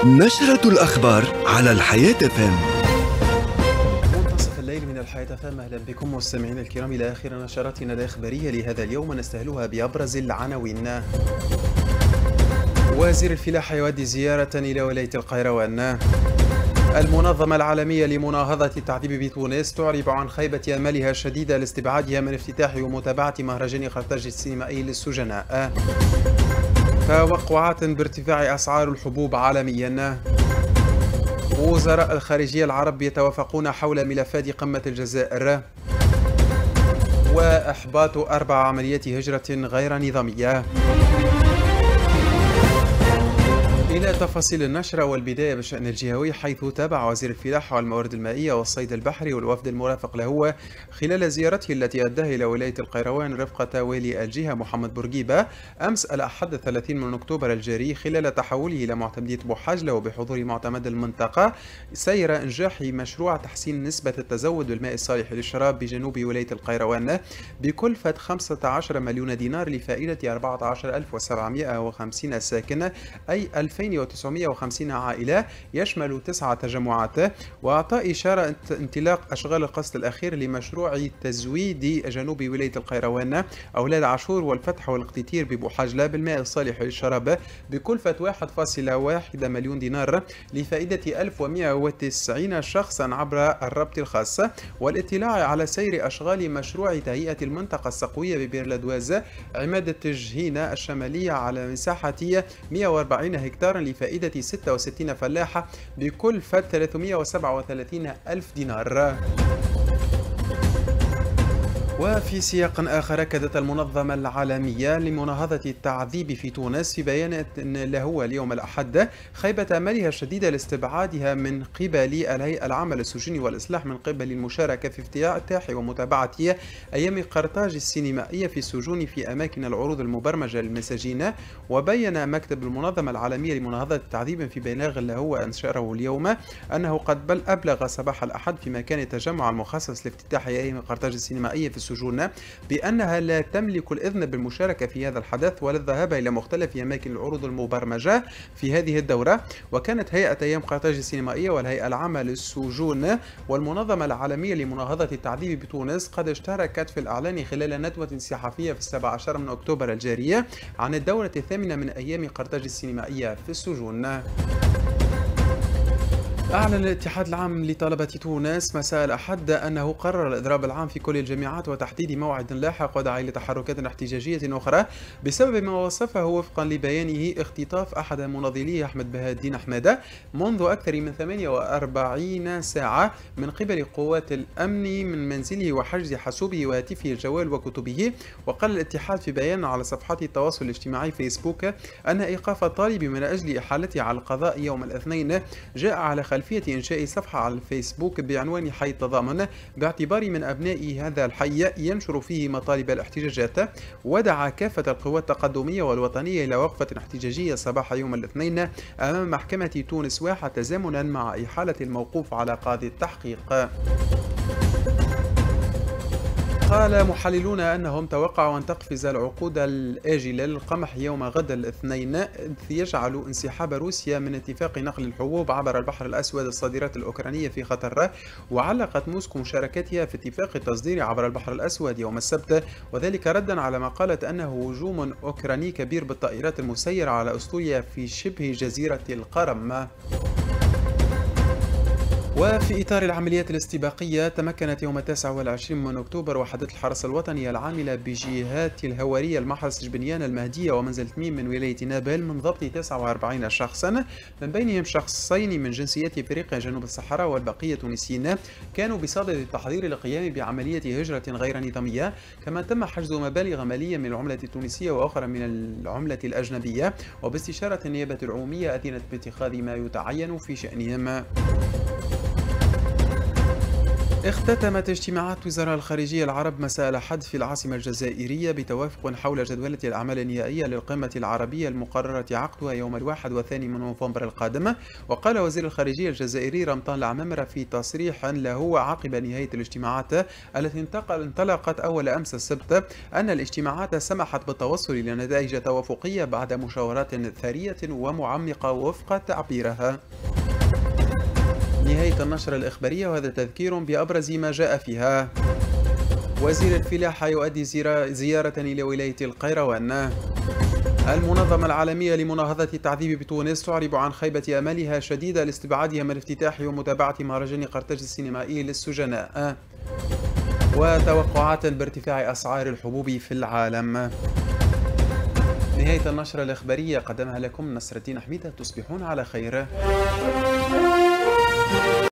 نشرة الأخبار على الحياة فم. منتصف الليل من الحياة فم. أهلا بكم مستمعينا الكرام إلى آخر نشراتنا الإخبارية لهذا اليوم، ونستهلها بأبرز العناوين. وزير الفلاحة يؤدي زيارة إلى ولاية القيروان. المنظمة العالمية لمناهضة التعذيب بتونس تعرب عن خيبة أملها الشديدة لاستبعادها من افتتاح ومتابعة مهرجان قرطاج السينمائي للسجناء. توقعات بارتفاع أسعار الحبوب عالميا. وزراء الخارجية العرب يتوافقون حول ملفات قمة الجزائر. وإحباط 4 عمليات هجرة غير نظامية. إلى تفاصيل النشرة، والبداية بالشأن الجهوي، حيث تابع وزير الفلاحة والموارد المائية والصيد البحري والوفد المرافق له خلال زيارته التي أداها إلى ولاية القيروان رفقة والي الجهة محمد بورقيبة أمس الأحد 30 من أكتوبر الجاري، خلال تحوله إلى معتمدية بوحاجلة وبحضور معتمد المنطقة، سير إنجاح مشروع تحسين نسبة التزود بالماء الصالح للشراب بجنوب ولاية القيروان بكلفة 15 مليون دينار لفائدة 14750 ساكن، أي 2950 عائلة، يشمل 9 تجمعات. وأعطى إشارة انطلاق أشغال القسط الأخير لمشروع تزويد جنوب ولاية القيروان أولاد عاشور والفتح والاقتتير ببوحاجلة بالماء الصالح للشراب بكلفة 1.1 مليون دينار لفائدة 1190 شخصا عبر الربط الخاص. والاطلاع على سير أشغال مشروع تهيئة المنطقة السقوية ببير لدواز عماد التجهينة الشمالية على مساحة 140 هكتار لفائدة 66 فلاحة بكلفة 337 ألف دينار. وفي سياق آخر، أكدت المنظمة العالمية لمناهضة التعذيب في تونس في بيان له اليوم الأحد خيبة أملها الشديدة لاستبعادها من قبل الهيئة العامة للسجون والإصلاح من قبل المشاركة في افتتاح ومتابعة أيام قرطاج السينمائية في السجون في أماكن العروض المبرمجة للمساجين. وبين مكتب المنظمة العالمية لمناهضة التعذيب في بلاغ له أنشره اليوم أنه قد أبلغ صباح الأحد في مكان التجمع المخصص لافتتاح أيام قرطاج السينمائية في السجون بأنها لا تملك الإذن بالمشاركة في هذا الحدث ولا الذهاب إلى مختلف أماكن العروض المبرمجة في هذه الدورة. وكانت هيئة أيام قرطاج السينمائية والهيئة العامة للسجون والمنظمة العالمية لمناهضة التعذيب بتونس قد اشتركت في الإعلان خلال ندوة صحفية في 17 من أكتوبر الجارية عن الدورة الثامنة من أيام قرطاج السينمائية في السجون. أعلن الاتحاد العام لطلبة تونس مساء الأحد أنه قرر الإضراب العام في كل الجامعات وتحديد موعد لاحق، ودعا إلى تحركات احتجاجية أخرى بسبب ما وصفه وفقا لبيانه اختطاف أحد مناضليه أحمد بهاء الدين حمادة منذ أكثر من 48 ساعة من قبل قوات الأمن من منزله وحجز حاسوبه وهاتفه الجوال وكتبه. وقال الاتحاد في بيان على صفحات التواصل الاجتماعي فيسبوك أن إيقاف الطالب من أجل إحالته على القضاء يوم الاثنين جاء على خلفية إنشاء صفحة على الفيسبوك بعنوان حي التضامن، باعتبار من أبناء هذا الحي ينشر فيه مطالب الاحتجاجات. ودعا كافة القوات التقدمية والوطنية إلى وقفة احتجاجية صباح يوم الاثنين أمام محكمة تونس واحد تزامنا مع إحالة الموقوف على قاضي التحقيق. قال محللون أنهم توقعوا أن تقفز العقود الآجلة للقمح يوم غد الاثنين، إذ يجعل انسحاب روسيا من اتفاق نقل الحبوب عبر البحر الأسود الصادرات الأوكرانية في خطر. وعلقت موسكو مشاركتها في اتفاق التصدير عبر البحر الأسود يوم السبت، وذلك ردا على ما قالت أنه هجوم أوكراني كبير بالطائرات المسيرة على أسطوريا في شبه جزيرة القرم. وفي إطار العمليات الاستباقية، تمكنت يوم 29 من أكتوبر وحدة الحرس الوطني العاملة بجهات الهوارية المحرس جبنيان المهدية ومنزل تميم من ولاية نابل من ضبط 49 شخصا، من بينهم شخصين من جنسيات افريقيا جنوب الصحراء والبقية تونسيين كانوا بصدد التحضير للقيام بعملية هجرة غير نظامية. كما تم حجز مبالغ مالية من العملة التونسية وأخرى من العملة الأجنبية، وباستشارة النيابة العمومية أذنت باتخاذ ما يتعين في شأنهم. اختتمت اجتماعات وزراء الخارجية العرب مساء الأحد في العاصمة الجزائرية بتوافق حول جدولة الأعمال النهائية للقمة العربية المقررة عقدها يوم 1 من نوفمبر القادم. وقال وزير الخارجية الجزائري رمضان العمامرة في تصريح له عقب نهاية الاجتماعات التي انطلقت أول أمس السبت أن الاجتماعات سمحت بالتوصل إلى نتائج توافقية بعد مشاورات ثرية ومعمقة وفق تعبيرها. نهاية النشرة الإخبارية، وهذا تذكير بأبرز ما جاء فيها. وزير الفلاحة يؤدي زيارة إلى ولاية القيروان. المنظمة العالمية لمناهضة التعذيب بتونس تعرب عن خيبة أملها شديدة لاستبعادها من الافتتاح ومتابعة مهرجان قرطاج السينمائي للسجناء. وتوقعات بارتفاع أسعار الحبوب في العالم. نهاية النشرة الإخبارية قدمها لكم نصر الدين حميدة. تصبحون على خير.